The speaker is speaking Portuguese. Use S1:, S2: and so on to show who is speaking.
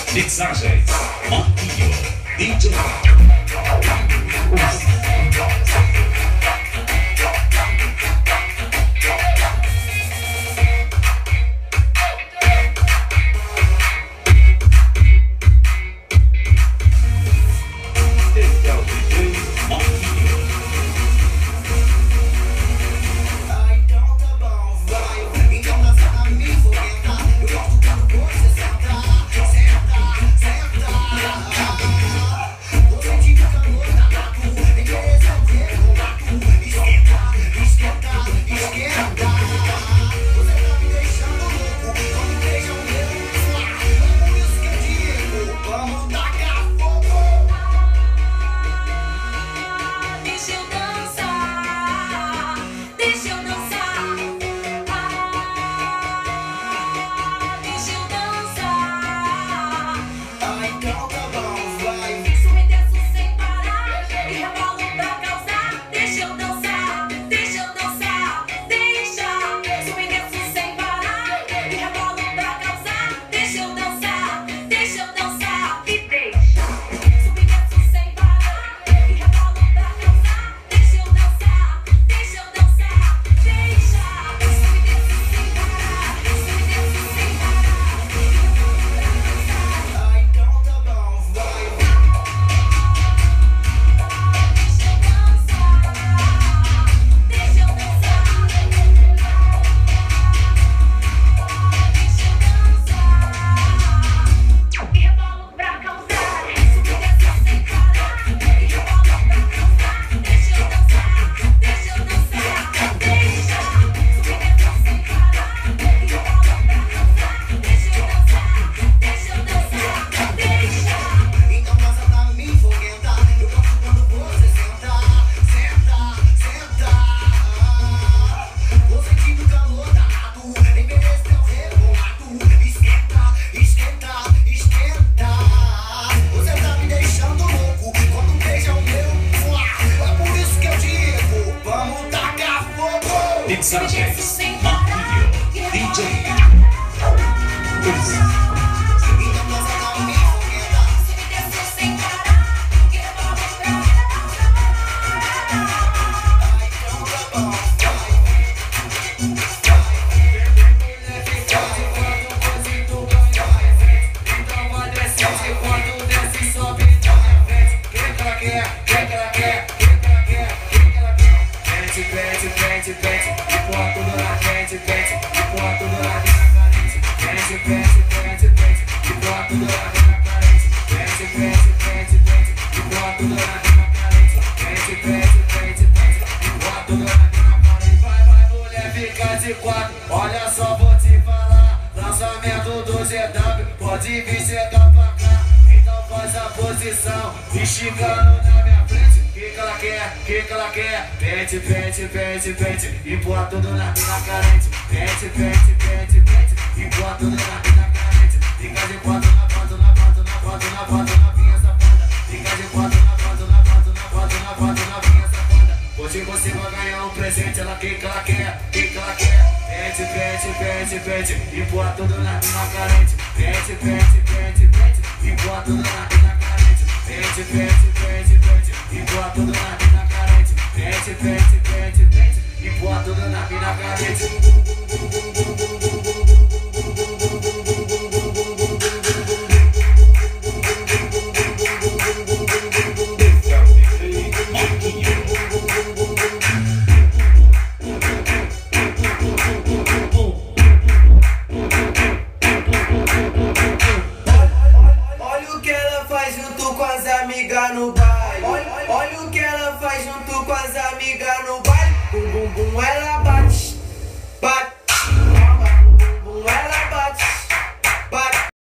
S1: Mixagens, Marquinho, DJ. Mixagens, Marquinho, DJ.
S2: Olha só, vou te falar. Lançamento do GW, pode vir chegar pra cá. Então faz a posição, esticando na minha frente. Que ela quer, que ela quer. Pente, pente, pente, pente. E põe tudo na mina carente. Pente, pente, pente, pente. E põe tudo na mina carente. Fica de quatro na quatro, na quatro, na quatro, na quatro, na vinha safada. Fica de quatro na quatro, na quatro, na quatro, na quatro, na vinha safada. Hoje você vai ganhar um presente. Ela que ela quer, que ela quer. Pente, pente, pente, pente. E põe tudo na mina carente. Pente, pente, pente, pente. E põe tudo na mina carente. Pente, pente, pente, pente. E põe tudo na mina carente. Pente, pente, pente, pente. E põe tudo na mina carente.